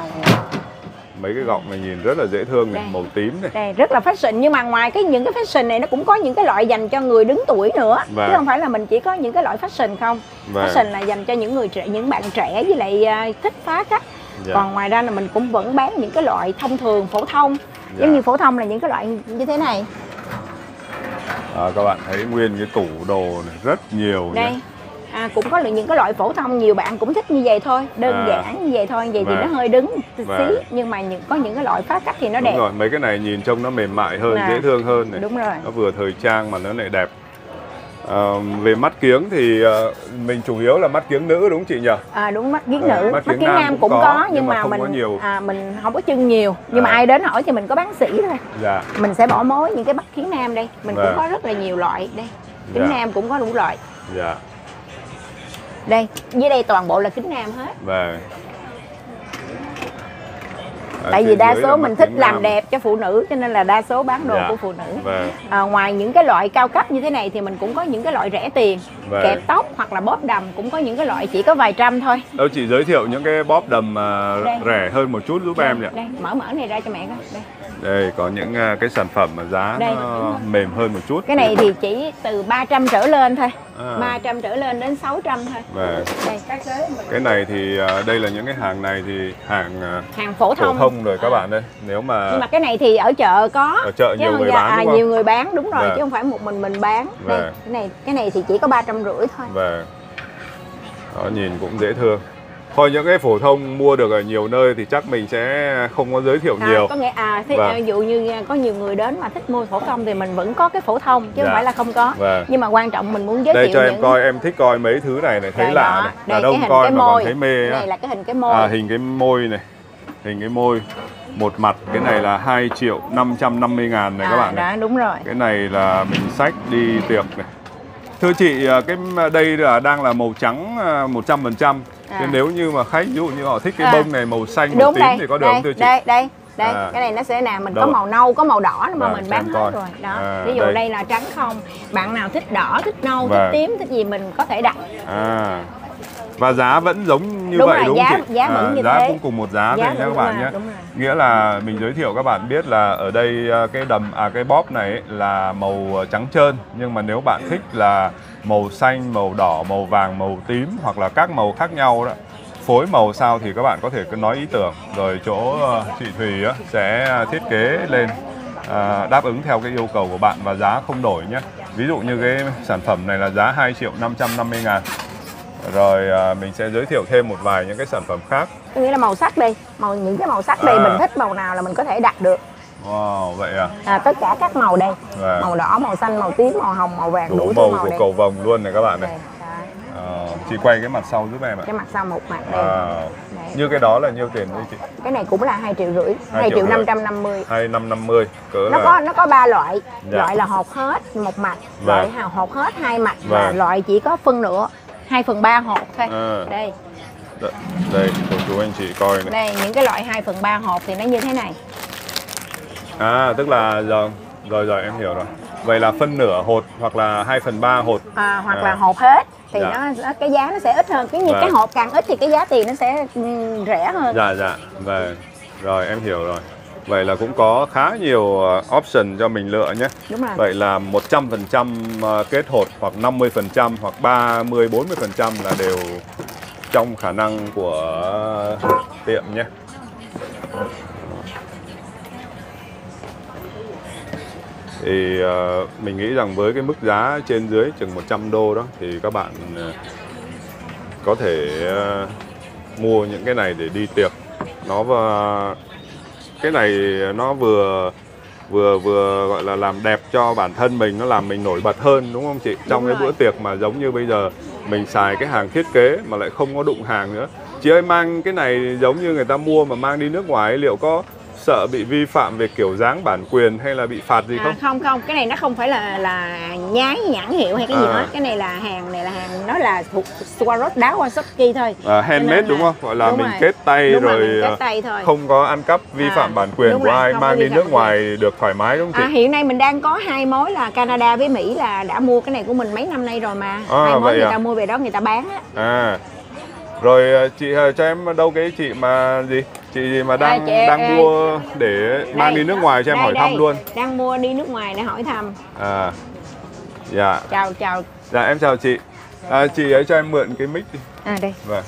mấy cái gọng này nhìn rất là dễ thương này, đây. Màu tím này. Đây, rất là fashion, nhưng mà ngoài cái những cái fashion này nó cũng có những cái loại dành cho người đứng tuổi nữa. Vâng. Chứ không phải là mình chỉ có những cái loại fashion không. Vâng. Fashion là dành cho những người trẻ, những bạn trẻ với lại uh, thích phá cách. Dạ. Còn ngoài ra là mình cũng vẫn bán những cái loại thông thường phổ thông. Dạ. Giống như phổ thông là những cái loại như thế này. À, các bạn thấy nguyên cái tủ đồ này rất nhiều. Đây. Nhé. À, cũng có những cái loại phổ thông, nhiều bạn cũng thích như vậy thôi, đơn à. giản như vậy thôi, vậy vâng. thì nó hơi đứng vâng. xí, nhưng mà những, có những cái loại phá cách thì nó Đúng đẹp. Rồi, mấy cái này nhìn trông nó mềm mại hơn, à. dễ thương hơn này. Đúng rồi. Nó vừa thời trang mà nó lại đẹp. À, về mắt kiếng thì uh, mình chủ yếu là mắt kiếng nữ đúng không chị nhỉ? À đúng, mắt kiếng nữ, à, mắt, mắt kiếng nam, nam cũng có, có nhưng, nhưng mà, mà mình nhiều. À, mình không có trưng nhiều, nhưng à. mà ai đến hỏi thì mình có bán sỉ thôi. Dạ. Mình sẽ bỏ mối những cái mắt kiếng nam đây, mình vâng. cũng có rất là nhiều loại đây. Kính dạ. nam cũng có đủ loại. Dạ. Đây, dưới đây toàn bộ là kính nam hết. Vâng. À, tại vì đa số mình thích làm nam. đẹp cho phụ nữ cho nên là đa số bán đồ dạ. của phụ nữ. Vâng. À, ngoài những cái loại cao cấp như thế này thì mình cũng có những cái loại rẻ tiền, vâng. kẹp tóc hoặc là bóp đầm, cũng có những cái loại chỉ có vài trăm thôi. Đâu chị giới thiệu những cái bóp đầm uh, rẻ hơn một chút giúp đây, em nhỉ? Đây, mở mở này ra cho mẹ coi. Đây. Đây có những uh, cái sản phẩm mà giá đây, nó mềm hơn một chút. Cái này thì chỉ từ ba trăm trở lên thôi. À. ba trăm trở lên đến sáu trăm thôi. Vâng. Đây, cái này thì uh, đây là những cái hàng này thì hàng uh, hàng phổ thông, phổ thông rồi các à. bạn đây. Nếu mà Nhưng mà cái này thì ở chợ có. Ở chợ nhiều người bán, à, đúng không? Nhiều người bán đúng rồi, vâng. chứ không phải một mình mình bán. Vâng. Đây, cái này cái này thì chỉ có ba trăm rưỡi thôi. Vâng. Đó, nhìn cũng dễ thương. Thôi những cái phổ thông mua được ở nhiều nơi thì chắc mình sẽ không có giới thiệu à, nhiều. Có nghĩa à, ví vâng. dụ như có nhiều người đến mà thích mua phổ thông thì mình vẫn có cái phổ thông chứ dạ. không phải là không có. Vâng. Nhưng mà quan trọng mình muốn giới đây thiệu. Đây cho những... em coi, em thích coi mấy thứ này này, thấy đây lạ này. Đây, đông coi mà môi. Còn thấy mê. Đây là cái hình cái môi. À, hình cái môi này. Hình cái môi. Một mặt cái này là hai triệu năm trăm năm mươi ngàn này à, các bạn này. Đó, đúng rồi. Cái này là mình xách đi tiệc này. Thưa chị, cái đây là đang là màu trắng một trăm phần trăm. À. Thế nếu như mà khách ví dụ như họ thích cái à. bông này màu xanh, màu đúng tím đây, thì có được không thưa chị? Đây, đây, đây, à. cái này nó sẽ là mình Đâu? có màu nâu, có màu đỏ mà vâng, mình bán hết coi. rồi. Đó, à, ví dụ đây. đây là trắng không. Bạn nào thích đỏ, thích nâu, vâng. thích tím, thích gì mình có thể đặt. À. Và giá vẫn giống như đúng vậy rồi, đúng không chị? Giá vẫn à, như giá thế. cũng cùng một giá, giá thôi nha các bạn nhé. Nghĩa là mình giới thiệu các bạn biết là ở đây cái đầm à cái bóp này ấy, là màu trắng trơn, nhưng mà nếu bạn thích là màu xanh, màu đỏ, màu vàng, màu tím hoặc là các màu khác nhau đó phối màu sao thì các bạn có thể cứ nói ý tưởng, rồi chỗ chị Thùy á, sẽ thiết kế lên à, đáp ứng theo cái yêu cầu của bạn và giá không đổi nhé. Ví dụ như cái sản phẩm này là giá hai triệu năm trăm năm mươi ngàn. Rồi à, mình sẽ giới thiệu thêm một vài những cái sản phẩm khác. Tôi nghĩ là màu sắc đi, màu những cái màu sắc đây À. mình thích màu nào là mình có thể đặt được. Wow, vậy à? À, tất cả các màu đây, Vâng. màu đỏ, màu xanh, màu tím, màu hồng, màu vàng, Đủ đủ thứ màu màu của đây. cầu vồng luôn này các bạn này. Đây, đấy. Ờ, chị quay cái mặt sau giúp em ạ. Cái mặt sau một mặt đây. À, Đấy. như cái đó là nhiêu tiền đấy chị? Cái này cũng là hai triệu rưỡi, Hai hai triệu triệu rưỡi. năm trăm năm mươi. hai năm năm mươi cỡ Nó là có nó có ba loại, Dạ. loại là hộp hết một mặt, Vâng. loại hào hộp hết hai mặt và Vâng. loại chỉ có phân nửa, hai phần ba hộp thôi. À. Đây, Đ- đây cô chú anh chị coi này. đây những cái loại hai phần ba hộp thì nó như thế này. À, tức là rồi rồi rồi em hiểu rồi. Vậy là phân nửa hột hoặc là hai phần ba hột. À, hoặc À. là hộp hết thì Dạ. nó, nó cái giá nó sẽ ít hơn. Cái như Vâng. cái hộp càng ít thì cái giá tiền nó sẽ ừ, rẻ hơn. Dạ dạ. Vâng. Rồi em hiểu rồi. Vậy là cũng có khá nhiều uh, option cho mình lựa nhé. Đúng rồi. Vậy là một trăm phần trăm uh, kết hột hoặc năm mươi phần trăm hoặc ba mươi bốn mươi phần trăm là đều trong khả năng của uh, tiệm nhé. Thì uh, mình nghĩ rằng với cái mức giá trên dưới chừng một trăm đô đó thì các bạn uh, có thể uh, mua những cái này để đi tiệc. Nó uh, cái này nó vừa vừa vừa gọi là làm đẹp cho bản thân mình, nó làm mình nổi bật hơn đúng không chị? Trong Đúng cái rồi. bữa tiệc mà giống như bây giờ mình xài cái hàng thiết kế mà lại không có đụng hàng nữa. Chị ơi, mang cái này giống như người ta mua mà mang đi nước ngoài liệu có sợ bị vi phạm về kiểu dáng bản quyền hay là bị phạt gì không? À, không không, cái này nó không phải là là nhái nhãn hiệu hay cái gì À. hết. Cái này là hàng này là hàng nó là thuộc Swarovski, đá Swarovski thôi. À, Cho handmade nên đúng là- không? Gọi là đúng mình rồi. kết tay Đúng rồi, mình kết à, tay thôi. không có ăn cắp vi À, phạm bản quyền đúng của rồi, ai, không mang có đi vi nước phạm ngoài được thoải mái đúng không À, chị? hiện nay mình đang có hai mối là Canada với Mỹ là đã mua cái này của mình mấy năm nay rồi mà. À, hai mối vậy người à? ta mua về đó người ta bán á. À, rồi à, chị à, cho em đâu cái chị mà gì? Chị gì mà đang chị, đang ê, mua để mang Đây, đi nước ngoài cho em đây, hỏi đây, thăm luôn. Đang mua đi nước ngoài để hỏi thăm. À, dạ, Chào chào. dạ em chào chị. À, chị ấy cho em mượn cái mic đi. À đây. Vâng.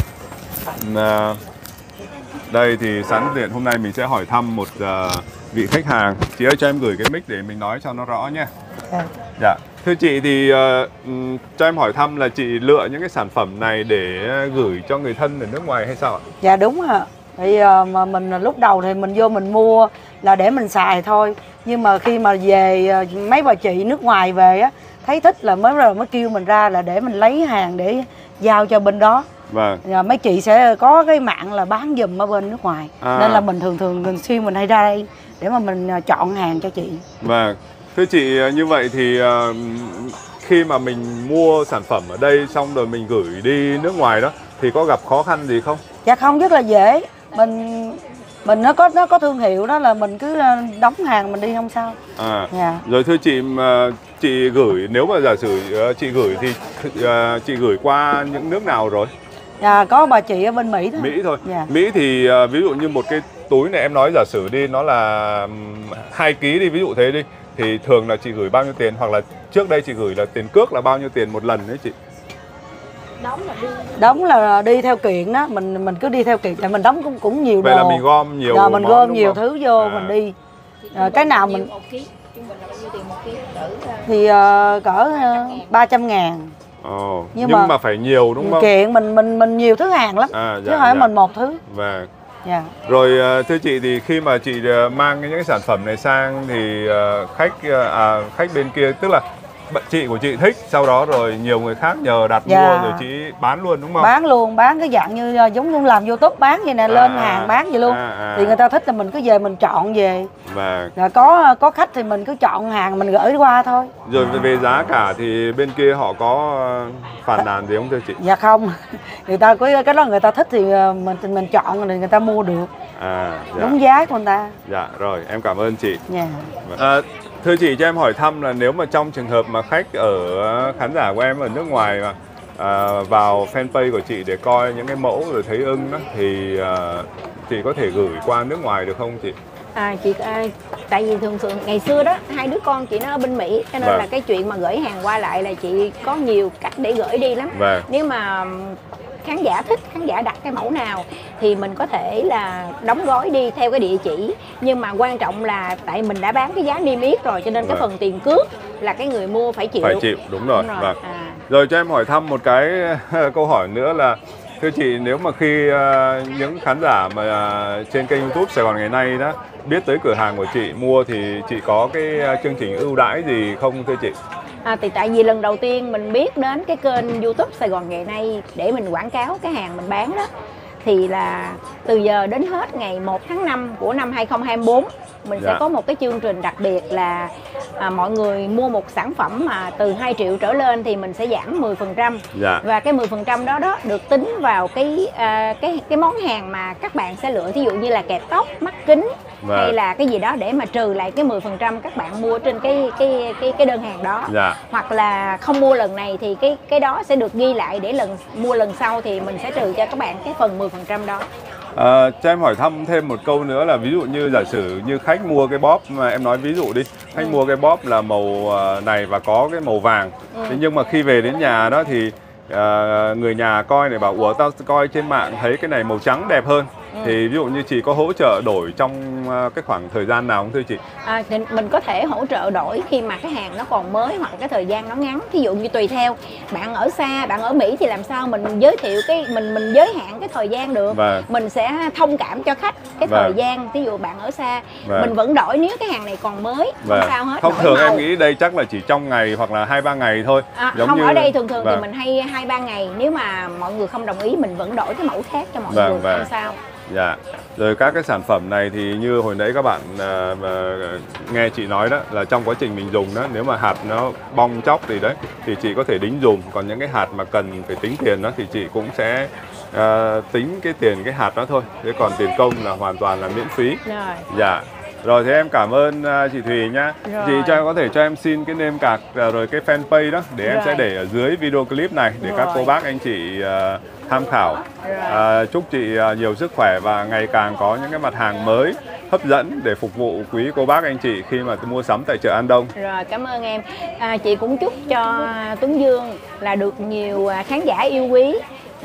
À, đây thì sẵn tiện hôm nay mình sẽ hỏi thăm một à, vị khách hàng. Chị ơi cho em gửi cái mic để mình nói cho nó rõ nhé. À. Dạ. Thưa chị thì ờ, ừm, cho em hỏi thăm là chị lựa những cái sản phẩm này để gửi cho người thân ở nước ngoài hay sao ạ? Dạ đúng ạ. Thì ờ, mà mình lúc đầu thì mình vô mình mua là để mình xài thôi. Nhưng mà khi mà về ờ, mấy bà chị nước ngoài về á, thấy thích là mới rồi mới kêu mình ra là để mình lấy hàng để giao cho bên đó. Vâng. Và mấy chị sẽ có cái mạng là bán giùm ở bên nước ngoài. À. Nên là mình thường thường thường xuyên mình hay ra đây để mà mình ờ, chọn hàng cho chị. Vâng. Thưa chị như vậy thì ờ, khi mà mình mua sản phẩm ở đây xong rồi mình gửi đi nước ngoài đó thì có gặp khó khăn gì không? Dạ không, rất là dễ. Mình mình nó có nó có thương hiệu đó là mình cứ ờ, đóng hàng mình đi không sao. À. Dạ. Rồi thưa chị mà chị gửi nếu mà giả sử ờ, chị gửi thì ờ, chị gửi qua những nước nào rồi? Dạ có bà chị ở bên Mỹ thôi. Mỹ thôi. Dạ. Mỹ thì ờ, ví dụ như một cái túi này em nói giả sử đi nó là ừm, hai ký đi ví dụ thế đi thì thường là chị gửi bao nhiêu tiền hoặc là trước đây chị gửi là tiền cước là bao nhiêu tiền một lần đấy chị? Đóng là đi theo kiện đó, mình mình cứ đi theo kiện, tại mình đóng cũng cũng nhiều Vậy đồ. là mình gom nhiều Rồi mình món, gom đúng nhiều không? thứ vô À. mình đi. À, cái nào mình một ký, trung bình là bao nhiêu tiền một ký? Cỡ thì uh, cỡ uh, ba trăm ngàn. Ồ, nhưng, Nhưng mà, mà phải nhiều đúng không? Kiện mình mình mình nhiều thứ hàng lắm. À, Chứ dạ, không phải dạ. mình một thứ. Và Dạ. rồi ờ, thưa chị thì khi mà chị ờ, mang những cái sản phẩm này sang thì ờ, khách ờ, à, khách bên kia tức là bạn chị của chị thích sau đó rồi nhiều người khác nhờ đặt Dạ. mua rồi chị bán luôn đúng không? Bán luôn, bán cái dạng như uh, giống như làm YouTube bán vậy nè, lên À, hàng bán vậy luôn. à, à. Thì người ta thích là mình cứ về mình chọn về. Và Rồi có có khách thì mình cứ chọn hàng mình gửi qua thôi. rồi về giá cả thì bên kia họ có ờ, phàn nàn gì không thưa chị? Dạ không. Người ta có cái đó người ta thích thì uh, mình mình chọn thì người ta mua được. À, dạ. Đúng giá của người ta. Dạ rồi em cảm ơn chị. Dạ. À, thưa chị cho em hỏi thăm là nếu mà trong trường hợp mà khách ở khán giả của em ở nước ngoài mà à, vào fanpage của chị để coi những cái mẫu rồi thấy ưng đó thì à, chị có thể gửi qua nước ngoài được không chị? À, chị à, tại vì thường thường ngày xưa đó hai đứa con chị nó ở bên Mỹ cho nên Vâng. là cái chuyện mà gửi hàng qua lại là chị có nhiều cách để gửi đi lắm. Vâng. Nếu mà khán giả thích, khán giả đặt cái mẫu nào thì mình có thể là đóng gói đi theo cái địa chỉ. Nhưng mà quan trọng là tại mình đã bán cái giá niêm yết rồi, cho nên cái phần tiền cước là cái người mua phải chịu. Phải chịu, đúng rồi. Đúng rồi. Vâng. À. Rồi cho em hỏi thăm một cái câu hỏi nữa là thưa chị, nếu mà khi uh, những khán giả mà uh, trên kênh YouTube Sài Gòn Ngày Nay đó biết tới cửa hàng của chị mua thì chị có cái uh, chương trình ưu đãi gì không thưa chị? À, thì tại vì lần đầu tiên mình biết đến cái kênh YouTube Sài Gòn Ngày Nay để mình quảng cáo cái hàng mình bán đó, thì là từ giờ đến hết ngày một tháng năm của năm hai không hai tư mình dạ. sẽ có một cái chương trình đặc biệt là à, mọi người mua một sản phẩm mà từ hai triệu trở lên thì mình sẽ giảm mười phần trăm. Dạ. Và cái mười phần trăm đó đó được tính vào cái à, cái cái món hàng mà các bạn sẽ lựa, ví dụ như là kẹp tóc, mắt kính Vâng. hay là cái gì đó để mà trừ lại cái mười phần trăm các bạn mua trên cái cái cái cái đơn hàng đó. Dạ. Hoặc là không mua lần này thì cái cái đó sẽ được ghi lại để lần mua lần sau thì mình sẽ trừ cho các bạn cái phần mười phần trăm đó. À, cho em hỏi thăm thêm một câu nữa là ví dụ như giả sử như khách mua cái bóp mà em nói ví dụ đi, khách ừ. mua cái bóp là màu này và có cái màu vàng. Ừ. Thế nhưng mà khi về đến nhà đó thì uh, người nhà coi này bảo ủa tao coi trên mạng thấy cái này màu trắng đẹp hơn. Ừ. Thì ví dụ như chị có hỗ trợ đổi trong cái khoảng thời gian nào không thưa chị? À, thì mình có thể hỗ trợ đổi khi mà cái hàng nó còn mới hoặc cái thời gian nó ngắn. Ví dụ như tùy theo bạn ở xa, bạn ở Mỹ thì làm sao mình giới thiệu cái mình mình giới hạn cái thời gian được. Vâng. Mình sẽ thông cảm cho khách cái vâng. thời gian. Ví dụ bạn ở xa, vâng. mình vẫn đổi nếu cái hàng này còn mới, vâng. không sao hết. Thông đổi thường màu. Em nghĩ đây chắc là chỉ trong ngày hoặc là hai ba ngày thôi. À, giống không như... ở đây thường thường vâng. thì mình hay hai ba ngày. Nếu mà mọi người không đồng ý mình vẫn đổi cái mẫu khác cho mọi vâng, người, vâng. không sao. Dạ. Rồi các cái sản phẩm này thì như hồi nãy các bạn à, à, nghe chị nói đó là trong quá trình mình dùng đó, nếu mà hạt nó bong chóc thì đấy thì chị có thể đính dùng, còn những cái hạt mà cần phải tính tiền đó thì chị cũng sẽ à, tính cái tiền cái hạt đó thôi. Thế còn tiền công là hoàn toàn là miễn phí. Rồi. Dạ. Rồi thế em cảm ơn uh, chị Thùy nhá. Rồi. Chị cho có thể cho em xin cái name card uh, rồi cái fanpage đó để rồi. em sẽ để ở dưới video clip này để rồi. các cô bác anh chị uh, tham khảo. Uh, chúc chị uh, nhiều sức khỏe và ngày càng có những cái mặt hàng mới hấp dẫn để phục vụ quý cô bác anh chị khi mà mua sắm tại chợ An Đông. Rồi, cảm ơn em. À, chị cũng chúc cho Tuấn Dương là được nhiều khán giả yêu quý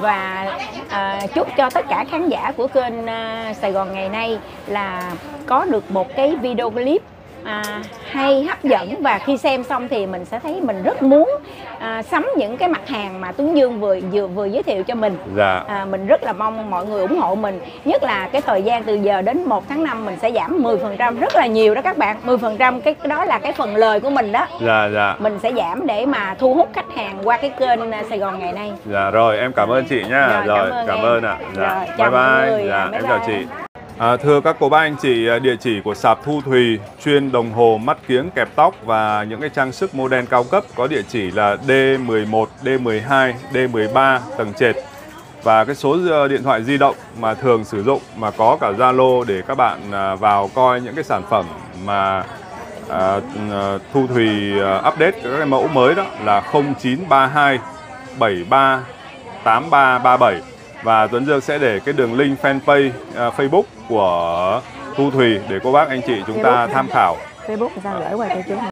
và à, chúc cho tất cả khán giả của kênh à, Sài Gòn Ngày Nay là có được một cái video clip à, hay hấp dẫn, và khi xem xong thì mình sẽ thấy mình rất muốn à, sắm những cái mặt hàng mà Tuấn Dương vừa vừa vừa giới thiệu cho mình. Dạ. À, mình rất là mong mọi người ủng hộ mình, nhất là cái thời gian từ giờ đến một tháng năm mình sẽ giảm mười phần trăm, rất là nhiều đó các bạn. Mười phần trăm cái đó là cái phần lời của mình đó. Dạ, dạ. Mình sẽ giảm để mà thu hút khách hàng qua cái kênh Sài Gòn Ngày Nay. Dạ rồi, em cảm ơn chị nhá. Rồi, Rồi, cảm ơn cảm em. ơn ạ. Dạ. Rồi, Bye chào mọi bye. người. Dạ, Bye em bye. chào chị. À, thưa các cô bác anh chị, địa chỉ của sạp Thu Thùy chuyên đồng hồ, mắt kiếng, kẹp tóc và những cái trang sức model cao cấp có địa chỉ là D mười một, D mười hai, D mười ba tầng trệt. Và cái số điện thoại di động mà thường sử dụng mà có cả Zalo để các bạn vào coi những cái sản phẩm mà à, Thu Thùy update các cái mẫu mới đó là không chín ba hai bảy ba tám ba ba bảy. Và Tuấn Dương sẽ để cái đường link fanpage uh, Facebook của Thu Thùy để cô bác anh chị chúng ta tham khảo. Facebook sao gửi qua cho chú.